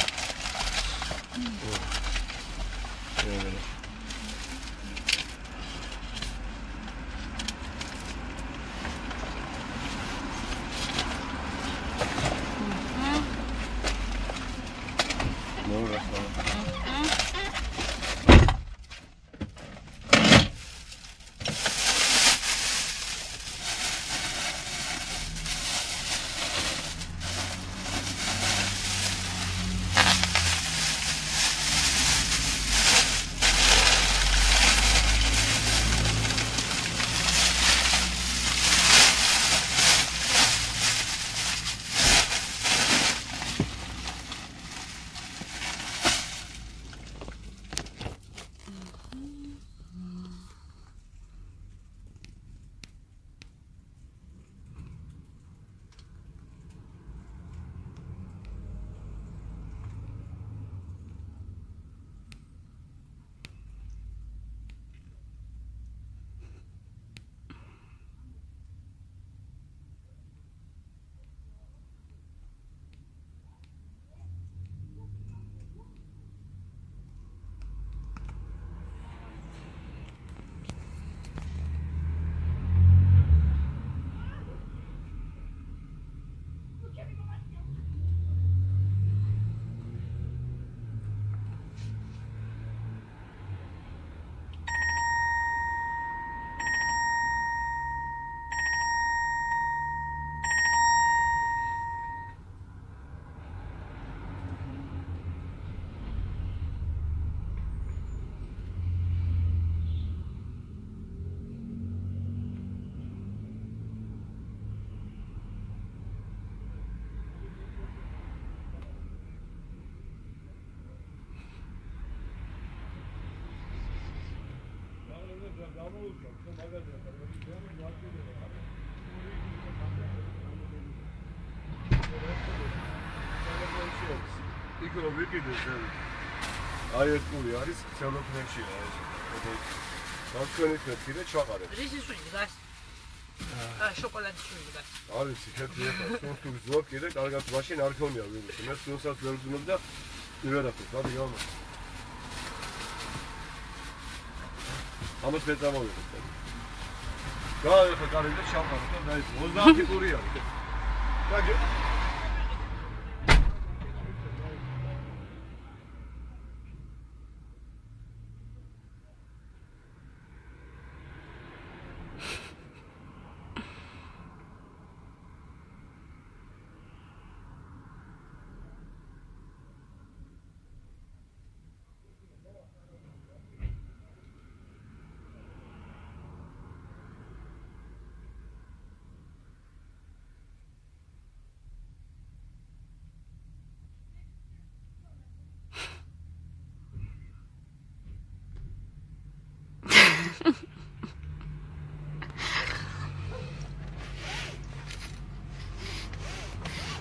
იქ რომ ვიყიდეს აი ეს პური არის ცელოფნებშია ეს თქვენი ხეთი და ჩაყარებს
რისის შვილი გას შოკოლადის შვილი გას
არის ხეთი ეხლა თუ გძნობ კიდე კარგად მაშინ არ ქონია ვინმე მე სულსაც ვერ გძნობ და ვერაფერს დადი გამა ამას მე წამოვიღებ გაიხო კარგი და ჩაყარე და დაი 30 პური არის და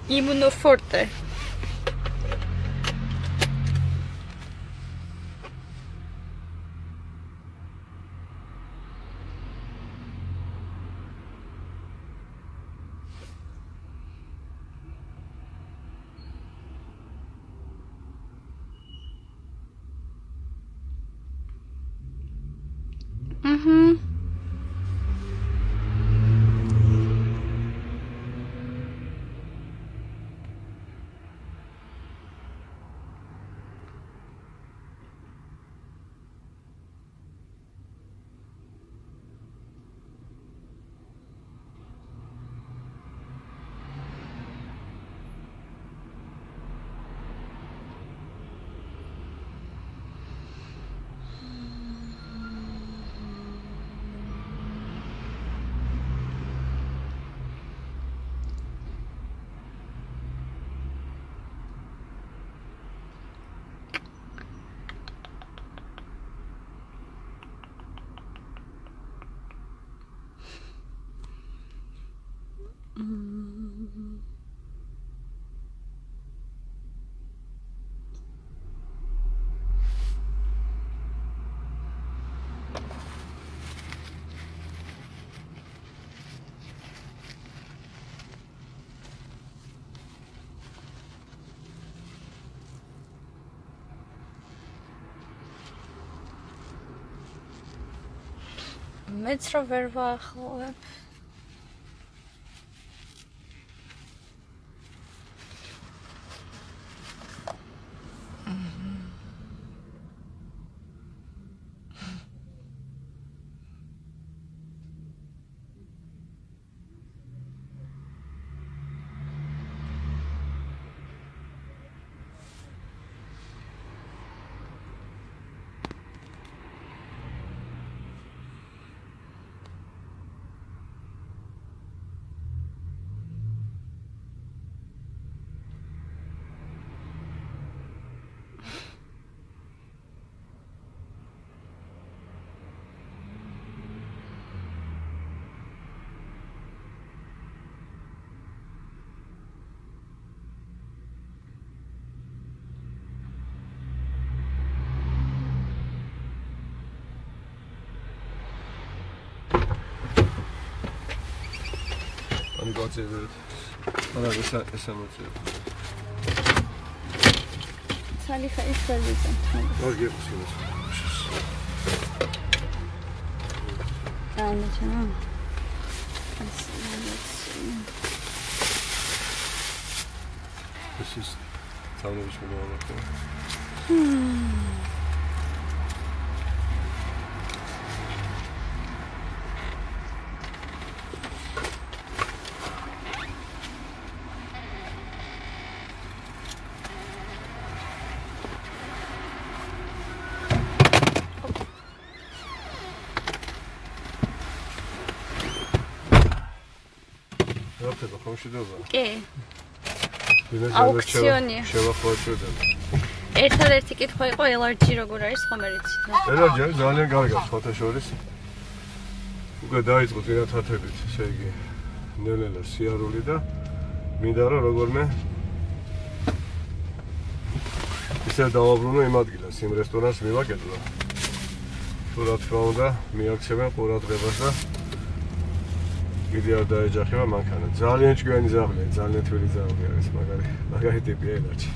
იმუნოფორტე. მეც რა ვერ ვაახლოვებ.
Got it. Ana esamotsev.
Salixa is service.
What gives you this? This is television all okay.
კი. აუქციონი.
შევახვაჭრდა.
ერთადერთი კითხვა იყო LRG როგორ არის ხომ ერიცით?
LRG ძალიან კარგია სხვათა შორის. უკვე დაიწყო წინათათებით, ესე იგი, ნელ-ნელა სიარული და მინდა რომ როგორმე ისე დავაბრუნო იმ ადგილას, იმ რესტორანს მივაკეთო. თუ რა თქმა უნდა, მიაქცევენ ყურადღებას და კიდე არ დაეჯახება მანქანა. ძალიან ჭკვიანი ძაღლია, ძალიან თბილი ძაღლი არის, მაგარი ტიპია ელარჩი.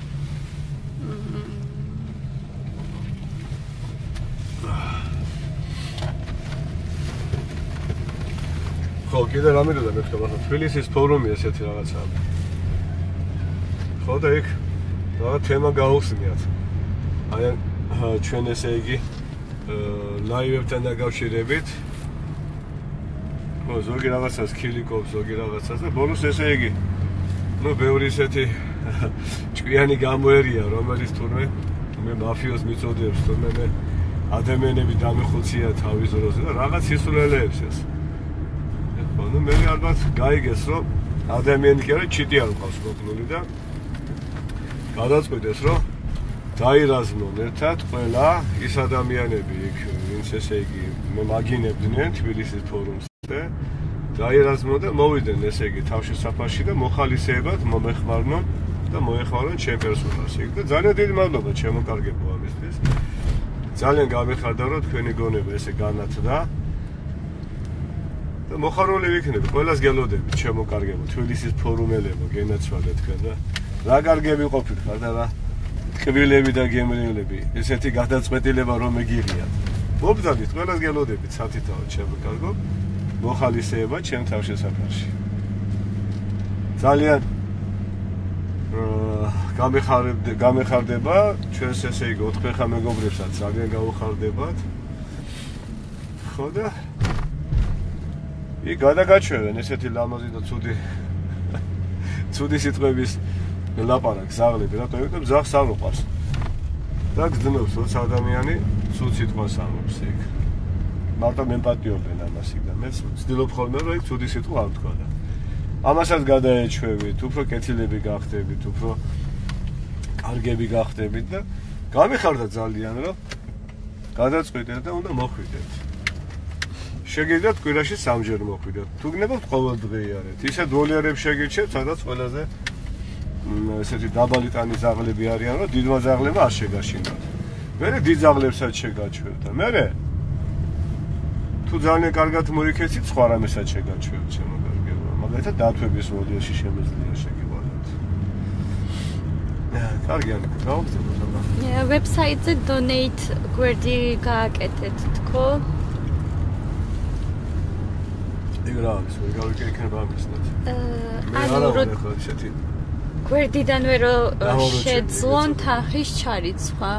ხო, კიდე რამე და მეთქვა, მაგრამ თბილისის ფორუმი ესეთი რაღაცაა. ხო და იქ რა თემა გაუხსნიათ. აი ჩვენ ესე იგი ლაივებთან დაკავშირებით ზოგი რაღაცას ქილიკობს, ზოგი რაღაცას და ბონუს ესე იგი ბევრი ისეთი ჭკვიანი გამოერია, რომელიც თურმე მე მაფიოს მიწოდებს, თურმე მე ადამიანები დამეხოცია თავის დროზე და რაღაც ისულელეებს ეს. ხო, მე ალბათ გაიგეს, რომ ადამიანი კი არა, ჩიტი არ ყავს მოკლული და გადაწყვიტეს, რომ დაირაზმონ ერთად ყველა ის ადამიანები იქ, ვინც ესე იგი მე მაგინებდნენ თბილისის ფორუმს გაერაზმო და მოვიდნენ ესე იგი თავშესაფარში და მოხალისეებად მომეხმარნონ და მოეხმარონ ჩემ პერსონალს იქ და ძალიან დიდი მადლობა ჩემო კარგებო ამისთვის. ძალიან გამეხარდა რომ თქვენი გონება ესე განათდა და მოხარული ვიქნები, ყველას გელოდები ჩემო კარგებო, თბილისის ფორუმელებო, გენაცვალეთ თქვენ და რა კარგები ყოფილ ხარ და რა ტკბილები და გემრიელები, ესეთი გადაწყვეტილება რომ მეგიღიათ. მობრძადით, ყველას გელოდებით სათითაოდ ჩემო კარგო, მოხალისეება ჩემ თავშესაფარში. ძალიან გამეხარდება ჩვენს ესე იგი 4 ხა მეგობრებსაც ძალიან გაუხარდებათ. ხო და იქ გადაგაჩვევენ ესეთი ლამაზი და ცუდი სიტყვების ლაპარაკს ზაღლები, რატომ? იმიტომ ზაღს არ უყვარს. და გძნობს როცა ადამიანი ცუდ სიტყვას ამბობს იქ. მარტო მემპატიობენ ამას იქ და მეც ვცდილობ ხოლმე რომ იქ ცუდი სიტყვა არ ვთქვა და ამასაც გადაეჩვევით, უფრო კეთილები გახდებით, უფრო კარგები გახდებით და გამიხარდა ძალიან რომ გადაწყვეტეთ და უნდა მოხვიდეთ. შეგიძლიათ კვირაში 3 ჯერ მოხვიდეთ. თუ გნებავთ ყოველდღიარეთ. ისე დოლარებს შეგირჩევთ, სადაც ყველაზე ესეთი დაბალი ტანის ზაღლები არიან, რომ დიდმა ზაღლებმა არ შეგაშინოთ. მერე დიდ ზაღლებსაც შეგაჩვევთ და მერე თუ ძალიან კარგად მოიქეცით, სხვა რამესაც შეგაჩვევთ ჩემო კარგებო. მაგალითად დათვების მოდელში შემიძლია შეგიყვანოთ. კარგია, გავხსენოთ აბა.
ვებსაიტზე donate გვერდი გააკეთეთ თქო.
იქ რა არის, ვერ გავიკეთე იქნება ამისნად.
ანუ რო გვერდიდანვე რო შეძლონ თანხის ჩარიცხვა.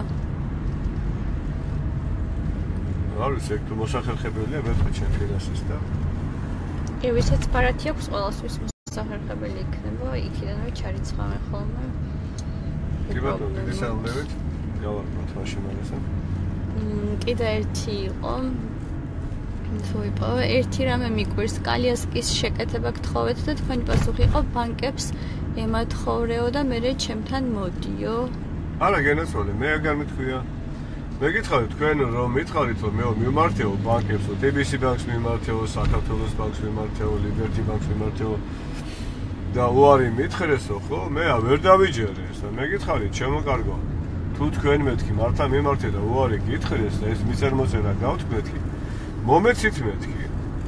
არ ვიცი, ეგ თუ მოსახერხებელია, მეთქე ჩემ ფინანსის და
ვისაც ბარათი აქვს, ყველასთვის მოსახერხებელი იქნება, იქიდანვე ჩარიცხავენ ხოლმე.
კი ბატონო, დიდი საუბრებით. გავარკვევთ მაშინ მაგასა.
კიდე ერთი იყო. თოიპოვე, ერთი რამე მიკვირს, კალიასკის შეკეთება გთხოვეთ და თქვენი პასუხი იყო ბანკებს ემათხოვრეო და მე ჩემთან მოდიო.
არა, გენაცვალე, მე აგარ მithქვია. მე გითხარით თქვენ რომ მითხარით რომ მე მიმართეო ბანკებს, TBC ბანკს მიმართეო, საქართველოს ბანკს მიმართეო, ლიბერტი ბანკს მიმართეო და უარი მითხრესო, ხო? მე ვერ დავიჯერე ეს და მე გითხარით, ჩემო კარგო, თუ თქვენ მეთქი მართა მიმართე და უარი გითხრეს და ეს მიწერმოწერა გავთქმეთ კი მომეცით მეთქი.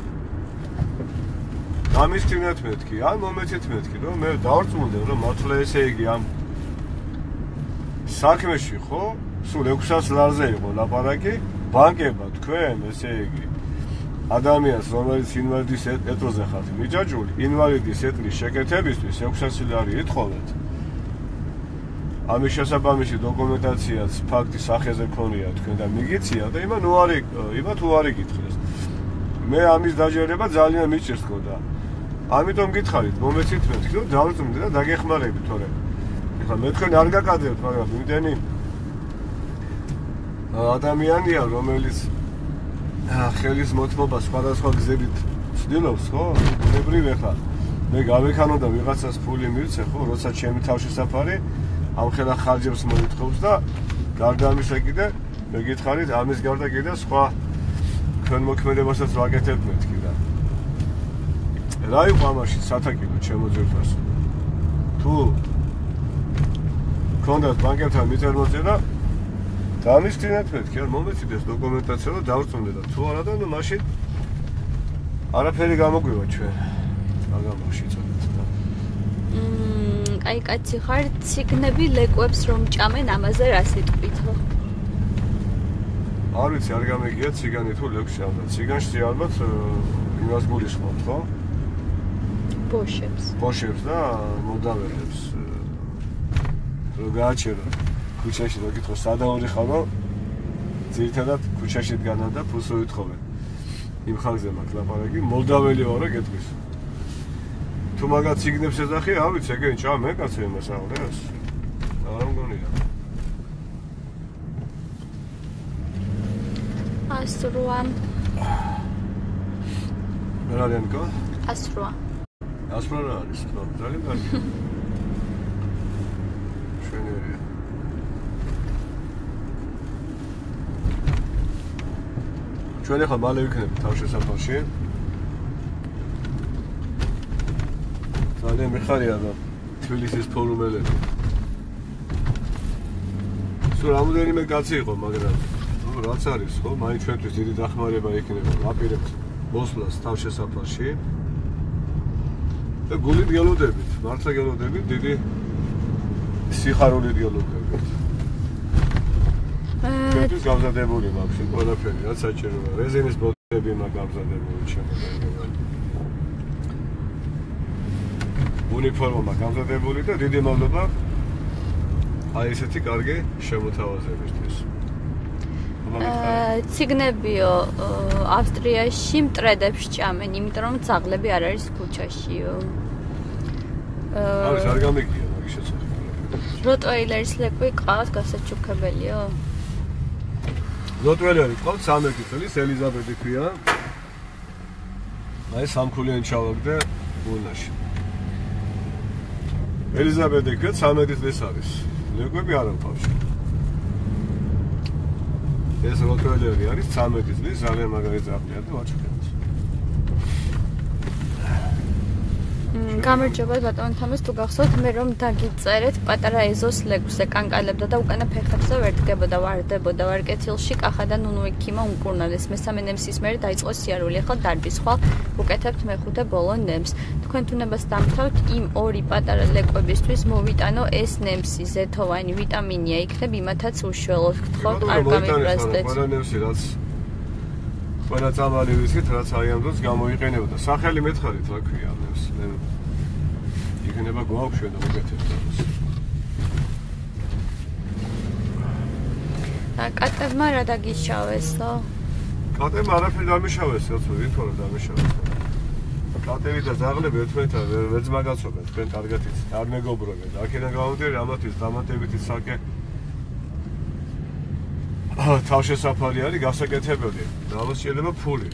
გამისთინეთ მეთქი, ან მომეცით მეთქი, რომ მე დავწმუნდე რომ მართლა ესე იგი ამ საქმეში ხო? სულ 600 ლარზე იყო ლაპარაკი, ბანკებმა თქვენ ესე იგი ადამიანს რომელიც ინვალიდის ეტოზე ხართ მიჯაჭვული, ინვალიდის ეტლის შეკეთებისთვის 600 ლარი ითხოვეთ. ამის შესაბამისი დოკუმენტაციაც ფაქტის სახეზე ქონია თქვენ და მიგიცია და იმათ უარი გითხრეს. მე ამის დაჯერება ძალიან მიჭირს თქო და ამიტომ გითხარით, მომეცით მეთქი, რომ დავწუნდე და დაგეხმარებით, თორე ეხლა მე თქვენ არ გაკადრებთ, მაგრამ იმდენი ადამიანია, რომელიც ხელის მოთმობა სხვადასხვა გზებით ცდილობს, ხო? ბუნებრივ ეხლა მე გავექანო და ვიღაცას ფული მივცე, ხო? როცა ჩემი თავშესაფარი ამ ხელა ხარჯებს მოითხოვს და გარდა ამისა კიდე მე გითხარით, ამის გარდა კიდე სხვა ქვემოქმედებასაც ვაკეთებ მეთქი და რა იყო ამაში სათაკიდო ჩემო ძირფას? თუ კონდათ ბანკებთან მიწერმოწერა დამისწინეთ მეთქი, არ მომეცით ეს დოკუმენტაცია და დავწუნდე და თუ არა და ნუ მაშინ არაფერი გამოგვივა ჩვენ. აგამოში წოდეთ და
აი კაცი ხარ, ციგნები ლეკვებს რომ ჭამენ, ამაზე რა სიტყვითო?
არ ვიცი, არ გამიგია ციგანი თუ ლეკვს ჭამდა. ციგანში ალბათ იმას გულისხმობთ, ხო? ბოშებს და მოდავერებს. რო გააჩერო ქუჩაში და გითხო სადაური ხალო ძირითადად ქუჩაში დგანან და ფულს უითხოვენ. იმ ხალხზე მაქვს ლაპარაკი, მოლდაველი ვარო გეტყვის. თუ მაგათ ციგნებს ეძახი, არ ვიცი, ეგენ ჭამ მე კაცო იმას აღლეს. არ მგონია.
108.
რა არიან კო?
108.
108 რა არის? ძალიან კარგი. შენერია. ჩვენ ახლა მალე ვიქნებით თავშესაფარში. ძალიან მიხარია და თბილისის ფორუმელები. სულ რამოდენიმე კაცი იყო, მაგრამ რაც არის, ხო, მაინც ჩვენთვის დიდი დახმარება იქნება. ვაპირებთ მოსვლას თავშესაფარში. და გულით გელოდებით, მართლა გელოდებით, დიდი სიხარულით გელოდებით. ჩვენთვის გამზადებული მაქვს ყველაფერი, რაც საჭიროა. რეზინის ბოთლები მაქვს გამზადებული შემოგვიყვება. უნიფორმა მაქვს გამზადებული და დიდი მადლობა აი ესეთი კარგი შემოთავაზებისთვის.
ციგნებიო ავსტრიაში მტრედებს ჭამენ, იმიტომ რომ ძაღლები არ არის ქუჩაშიო.
არის არ გამიგია მაგის შესახებ.
როტვეილერის ლეკვი ყავს გასაჩუქებელიო.
როტვეილერი ყავს 13 წლის ელიზაბეტი ქვია. აი სამქულიანი ჩავაგდე უნაში. ელიზაბეტი ქვია 13 წლის არის. ლეკვები არ აქვს. ეს როტვეილერი არის 13 წლის, ძალიან მაგარი ძაღლია და ვაჩუქებთ.
გამარჯობა ბატონო თამას, თუ გახსოვთ მე რომ დაგიწერეთ პატარა ეზოს ლეკვზე კანკალებდა და უკანა ფეხებზე ვერ დგებოდა, ვარდებოდა, ვარკეთილში კახა და ნუნუ ექიმა უმკურნალეს. მესამე ნემსის მერე დაიწყო სიარული, ახლა დარბის ხვალ უკეთებთ მეხუთე ბოლო ნემს. თქვენ თუნებას დამთავთ იმ ორი პატარა ლეკვებისთვის მოვიტანო ეს ნემსი, ზეთოვანი ვიტამინია, იქნებ იმათაც უშუალოდ გთხოვთ, არ გამიფრაზდეთ.
ყველა ნემსი რაც ყველა წამალი ვიცით, რაც აი ამ დროს გამოიყენებოდა. სახელი მეთხარით რა ქვია ნემს. იქნება გვაქვს ჩვენ და მოგეთებთ ამას.
კატებმა რა დაგიშავესო?
კატებმა არაფერი დამიშავეს, როცა ვითვალე დამიშავეს. კატები და ძაღლები ერთმანეთთან ვერ ძმაგაცობენ, თქვენ კარგად იცით, არ მეგობრობენ. აქედან გამომდინარე, ამათთვის დამატებითი საკე თავშესაფარი არის გასაკეთებელი. დამოსჭირდება ფული.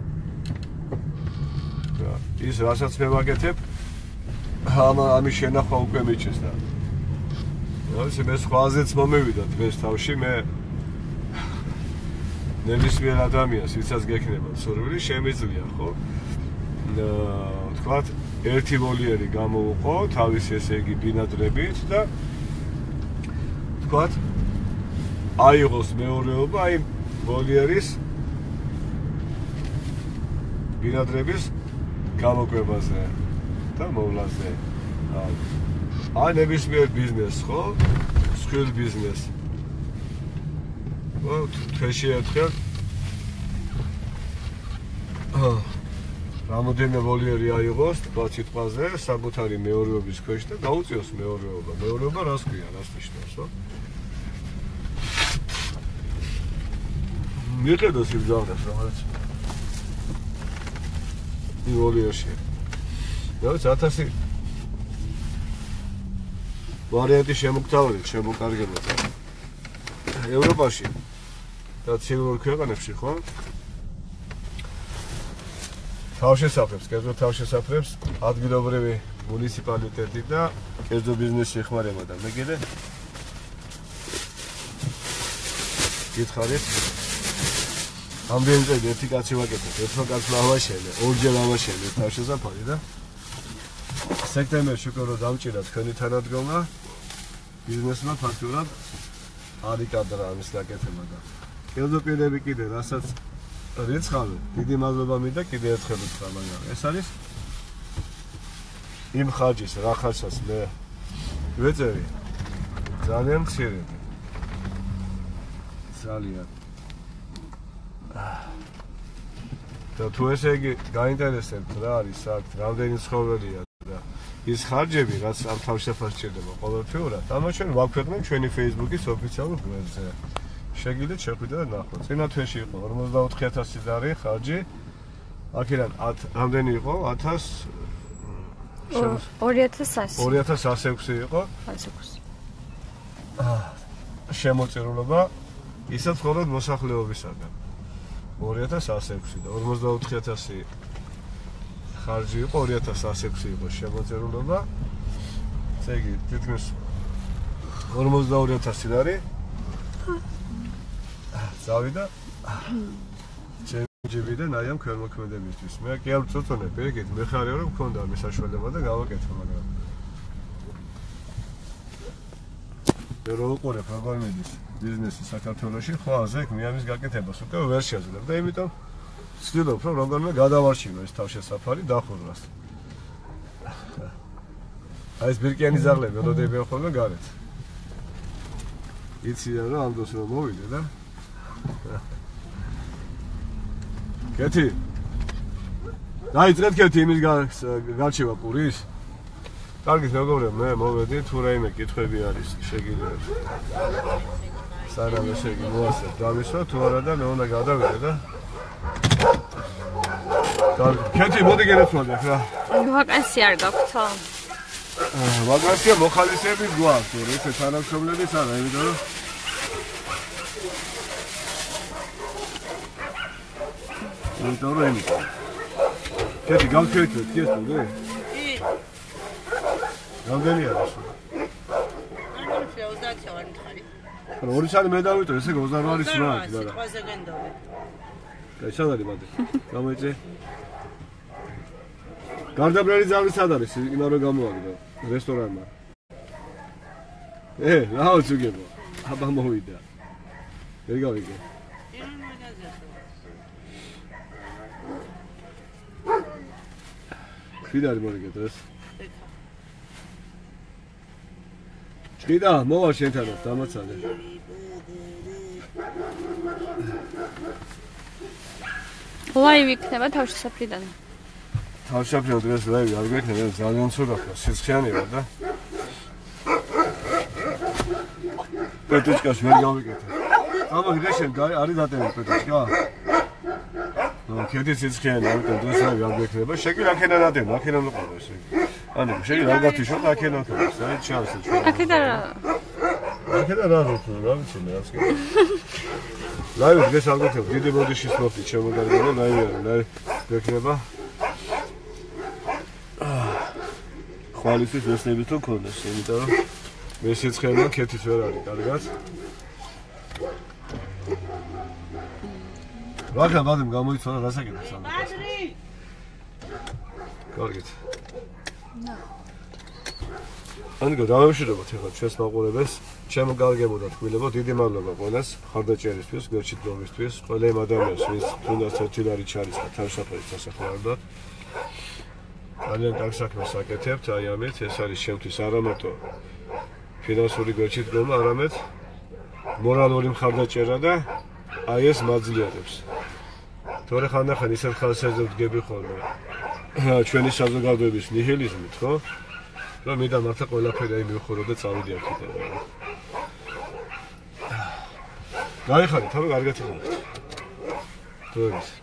ის რასაც მე ვაკეთებ, ამის შენახვა უკვე მიჩეს და მე სხვაზეც მომევიდა დღეს თავში, მე ნებისმიერ ადამიანს, ვისაც გექნება სურვილი, შემიძლია, ხო? თქვათ, ერთი ვოლიერი გამოუყო, თავისი ესე იგი ბინადრებით და თქვათ, აიღოს მეორეობა აი ვოლიერის ბინადრების გამოკვებაზე და მოვლაზე. აი ნებისმიერ ბიზნესს, ხო? სხვილ ბიზნესს. თვეში ერთხელ რამოდენიმე ვოლიერი აიღოს, თქვა სიტყვაზე, საკუთარი მეორეობის ქვეშ და გაუწიოს მეორეობა. მეორეობა რას ქვია, რას ნიშნავს, ხო? მიხედოს იმ ძაღლებს, რომელიც იმ ვოლიერში. რაც 1000 ვარიანტი შემოგთავაზეთ, შემოკარგებოთ. ევროპაში და ცივურ ქვეყანებში, ხო? თავშესაფრებს, კერძო თავშესაფრებს ადგილობრივი მუნიციპალიტეტი და კერძო ბიზნესი ეხმარება და მე კიდე გითხარით ამდენი წელი ერთი კაცი ვაკეთებ, ერთხელ კაცმა ავაშენე, ორჯერ ავაშენე თავშესაფარი და სექტემბერში უკვე რომ დამჭირდა თქვენი თანადგომა ბიზნესმა ფაქტურად არ იკადრა ამის გაკეთება და კერძო პირები კიდე რასაც რიცხავენ, დიდი მადლობა მინდა კიდე ერთხელ ვთქვა, მაგრამ ეს არის იმ ხარჯის რახასაც მე ვეწევი ძალიან მცირედი. ძალიან და თუ ესე იგი გაინტერესებთ რა არის აქ, რამდენი ცხოველია და ის ხარჯები, რაც ამ თავშესაფარს სჭირდება ყოველთვიურად, ამას ჩვენ ვაქვეყნებ ჩვენი Facebook-ის ოფიციალურ გვერდზე. შეგიძლიათ შეხვიდეთ და ნახოთ. წინა თვეში იყო 44000 ლარი ხარჯი. აქედან რამდენი იყო?
2106
იყო.
106.
შემოწირულობა ისაც მხოლოდ მოსახლეობისაგან. 2106 და 44000 ხარჯი იყო, 2106 იყო შემოწირულობა. ესე იგი, თითქმის 42000 ლარი. Zavida. ჯიბიდან აი ამ ქველმოქმედებისთვის. მე კი არ ვწოწონებ, ეგეთ მე ხარია რომ მქონდა მე საშუალება და გავაკეთო, მაგრამ მე რო უყურებ როგორ მიდის ბიზნესი საქართველოში, ხო აზეკ მე ამის გაკეთებას უკვე ვერ შეძლებ და იმიტომ ვცდილობ რომ როგორმე გადავარჩინო ეს თავშესაფარი დახურვას. აი ეს ბირკიანი ზაღლები ოდოდებიან ხოლმე გარეთ. იციან რომ ამ დროს რომ მოვიდე და კეთი დაიწყეთ კეთი იმის გარჩევა პურის კარგით მეგობრებო მე მოვედი თუ რაიმე კითხვები არის შეგიძლიათ სანამ ესე იგი მოასწრებ დამისვა თუ არა და მე უნდა გადავიდე და კარგი კეთი მოდი გერეცვალე რა
ვაკანსია არ გაქვთ
ვაკანსია მოხალისეების გვაქვს თუ ესე თანამშრომლების არა იმიტომ რომ იმიტომ კეთი გავქეთეთ კი ეს თუ რამდენი არის?
არ ვიცი 30 ვარ მითხარი.
ანუ 2 საათი მე დავიტო, ესე 28 საათი და.
სიტყვაზე გენდობე.
და სად არის მანდ? გამოიწე. გარდაბრალი ზავი სად არის? იმან რო გამოაგდო რესტორანმა. რაო ზუგებო. აბა მოვიდა. ვერ გავიგე. ვინ არის მორიგე დღეს? ჭიდა, მოვა შენთანაც დამაცალე.
ლაივი იქნება თავშესაფრიდან.
თავშესაფრიდან დღეს ლაივი არ გვექნება, ძალიან ცუდა ხარ, სიცხიანი ვარ და. პეტროჩკას ვერ გავიკეთე. აბა დღეშენ არის დატევი პეტროჩკა? ნუ კეთი სიცხიანი, ამიტომ დღეს ლაივი არ გვექნება. შეგვიძლია აქედან დატევი, აქედან უყურე ესე. ანუ შეგვიძლია არ გათიშო და აქედან ხო, საერთოდ ჩანს ჩვენ.
აქედან
აქედან რა ვიცი, რა ვიცი მე ასე. ლაივი დღეს არ გვექნება, დიდი ბოდიშის მოფტი შემოგარგება ლაივი არის, ლაივი გვექნება. ხვალისთვის ვესნებით თუ ქონდეს, იმიტომ რომ მე სიცხეა კეთის ვერ არის, კარგად. რა ბადემ გამოიცვალა რასაკეთებს ამ დროს. კარგით. ანიკო დავემშვიდობოთ ახლა ჩვენს მაყურებელს. ჩემო კარგებოდა თქვილებო, დიდი მადლობა ყველას ხარდაჭერისთვის, გვერდჩიტლობისთვის, ყველა იმ ადამიანს, ვინც თუნდაც ერთი ლარი ჩარიცხა თავშესაფრის დასახმარებლად. ძალიან კარგ საქმეს აკეთებთ, აი ამით ეს არის ჩემთვის არა მარტო ფინანსური გვერდჩიტლობა, არამედ მორალური მხარდაჭერა და აი ეს მაძლიერებს. თორე ხანდახან ისეთ ხალხებზე ვდგები ხოლმე. ჩვენი საზოგადოების ნიჰილიზმით, ხო? რომ მე და მართლა ყველაფერი აი მივხურო და წავიდი აქედან. გაიხარით, თავი კარგად იყავით. თუ